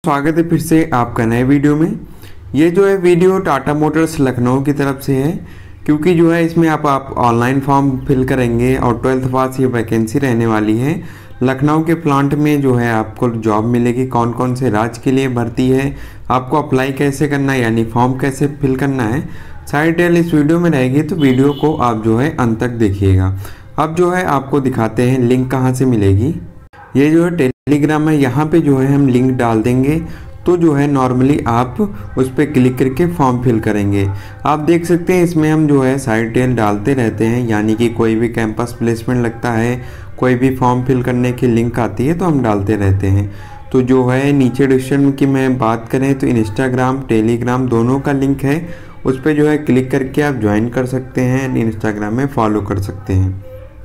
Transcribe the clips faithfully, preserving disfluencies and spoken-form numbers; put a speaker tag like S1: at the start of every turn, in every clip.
S1: स्वागत है फिर से आपका नए वीडियो में। ये जो है वीडियो टाटा मोटर्स लखनऊ की तरफ से है, क्योंकि जो है इसमें आप आप ऑनलाइन फॉर्म फिल करेंगे और ट्वेल्थ पास ये वैकेंसी रहने वाली है। लखनऊ के प्लांट में जो है आपको जॉब मिलेगी। कौन कौन से राज्य के लिए भर्ती है, आपको अप्लाई कैसे करना है, यानी फॉर्म कैसे फिल करना है, सारी डिटेल इस वीडियो में रहेगी। तो वीडियो को आप जो है अंत तक देखिएगा। अब जो है आपको दिखाते हैं लिंक कहाँ से मिलेगी। ये जो है टेलीग्राम है, यहाँ पे जो है हम लिंक डाल देंगे। तो जो है नॉर्मली आप उस पर क्लिक करके फॉर्म फिल करेंगे। आप देख सकते हैं इसमें हम जो है सारी डिटेल डालते रहते हैं, यानी कि कोई भी कैंपस प्लेसमेंट लगता है, कोई भी फॉर्म फिल करने की लिंक आती है तो हम डालते रहते हैं। तो जो है नीचे डिस्क्रिप्शन की मैं बात करें तो इंस्टाग्राम टेलीग्राम दोनों का लिंक है, उस पर जो है क्लिक करके आप ज्वाइन कर सकते हैं, इंस्टाग्राम में फॉलो कर सकते हैं।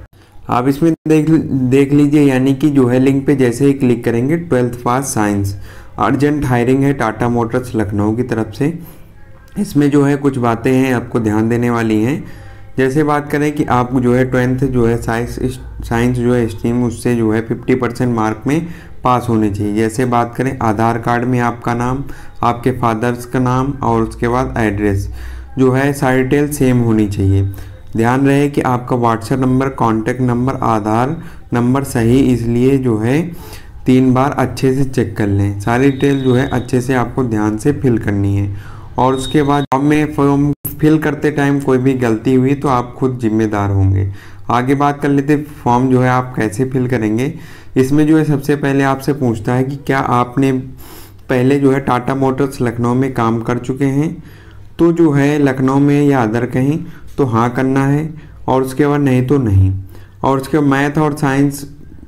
S1: आप इसमें देख देख लीजिए, यानी कि जो है लिंक पे जैसे ही क्लिक करेंगे twelfth pass science urgent hiring है टाटा मोटर्स लखनऊ की तरफ से। इसमें जो है कुछ बातें हैं आपको ध्यान देने वाली हैं। जैसे बात करें कि आप जो है ट्वेल्थ जो है साइंस साइंस जो है स्ट्रीम उससे जो है फिफ्टी परसेंट मार्क में पास होने चाहिए। जैसे बात करें आधार कार्ड में आपका नाम, आपके फादर्स का नाम और उसके बाद एड्रेस जो है सारी डिटेल सेम होनी चाहिए। ध्यान रहे कि आपका WhatsApp number, contact number, Aadhaar number सही, इसलिए जो है तीन बार अच्छे से चेक कर लें। सारी डिटेल जो है अच्छे से आपको ध्यान से फिल करनी है। और उसके बाद फॉर्म में फॉर्म फिल करते टाइम कोई भी गलती हुई तो आप खुद जिम्मेदार होंगे। आगे बात कर लेते फॉर्म जो है आप कैसे फिल करेंगे। इसमें जो है सबसे पहले आपसे पूछता है कि क्या आपने पहले जो है टाटा मोटर्स लखनऊ में काम कर चुके हैं। तो जो है लखनऊ में या अदर कहीं तो हाँ करना है, और उसके बाद नहीं तो नहीं। और उसके मैथ और साइंस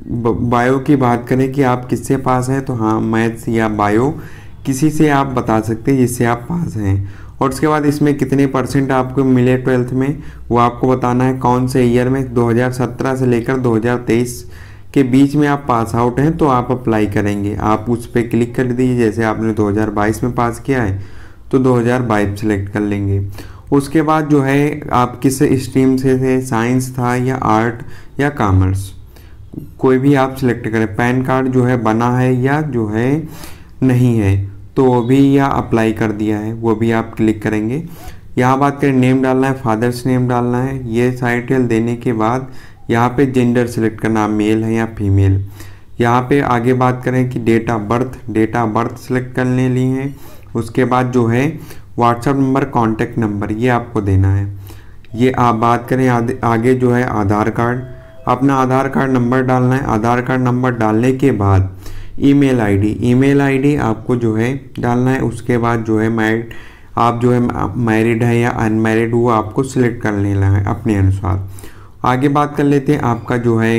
S1: बायो की बात करें कि आप किससे पास हैं तो हाँ मैथ्स या बायो किसी से आप बता सकते हैं जिससे आप पास हैं। और उसके बाद इसमें कितने परसेंट आपको मिले ट्वेल्थ में वो आपको बताना है। कौन से ईयर में दो हज़ार सत्रह से लेकर दो हज़ार तेईस के बीच में आप पास आउट हैं तो आप अप्लाई करेंगे। आप उस पर क्लिक कर दीजिए। जैसे आपने दो हज़ार बाईस में पास किया है तो दो हज़ार बाईस सेलेक्ट कर लेंगे। उसके बाद जो है आप किस स्ट्रीम से थे, साइंस था या आर्ट या कॉमर्स, कोई भी आप सिलेक्ट करें। पैन कार्ड जो है बना है या जो है नहीं है तो वो भी या अप्लाई कर दिया है वो भी आप क्लिक करेंगे। यहाँ बात करें नेम डालना है, फादर्स नेम डालना है। ये सारी डिटेल देने के बाद यहाँ पे जेंडर सेलेक्ट करना, मेल है या फीमेल। यहाँ पे आगे बात करें कि date of birth, date of birth select करने ली है। उसके बाद जो है व्हाट्सएप नंबर, कॉन्टैक्ट नंबर ये आपको देना है। ये आप बात करें आगे, आगे जो है आधार कार्ड, अपना आधार कार्ड नंबर डालना है। आधार कार्ड नंबर डालने के बाद ईमेल आईडी, ईमेल आईडी आपको जो है डालना है। उसके बाद जो है मैरिड, आप जो है मैरिड है या अनमैरिड वो आपको सिलेक्ट कर लेना है अपने अनुसार। आगे बात कर लेते हैं आपका जो है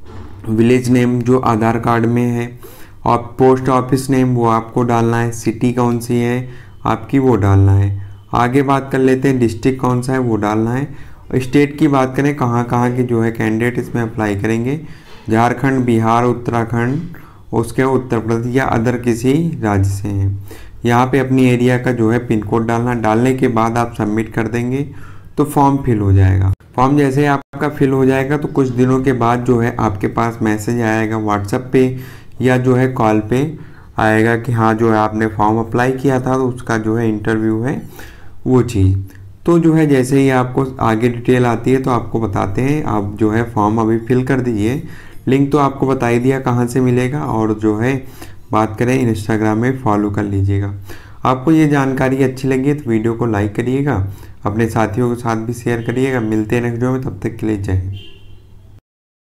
S1: विलेज नेम जो आधार कार्ड में है, और पोस्ट ऑफिस नेम वो आपको डालना है। सिटी कौन सी है आपकी वो डालना है। आगे बात कर लेते हैं डिस्ट्रिक्ट कौन सा है वो डालना है। स्टेट की बात करें कहाँ कहाँ के जो है कैंडिडेट इसमें अप्लाई करेंगे, झारखंड, बिहार, उत्तराखंड, उसके उत्तर प्रदेश या अदर किसी राज्य से हैं। यहाँ पे अपनी एरिया का जो है पिन कोड डालना। डालने के बाद आप सबमिट कर देंगे तो फॉर्म फिल हो जाएगा। फॉर्म जैसे ही आपका फिल हो जाएगा तो कुछ दिनों के बाद जो है आपके पास मैसेज आएगा व्हाट्सएप पे या जो है कॉल पे आएगा कि हाँ जो है आपने फॉर्म अप्लाई किया था तो उसका जो है इंटरव्यू है वो चीज़। तो जो है जैसे ही आपको आगे डिटेल आती है तो आपको बताते हैं। आप जो है फॉर्म अभी फिल कर दीजिए। लिंक तो आपको बता ही दिया कहाँ से मिलेगा। और जो है बात करें इंस्टाग्राम में फॉलो कर लीजिएगा। आपको ये जानकारी अच्छी लगी तो वीडियो को लाइक करिएगा, अपने साथियों के साथ भी शेयर करिएगा। मिलते हैं नेक्स्ट वीडियो में, तब तक के लिए जय हिंद।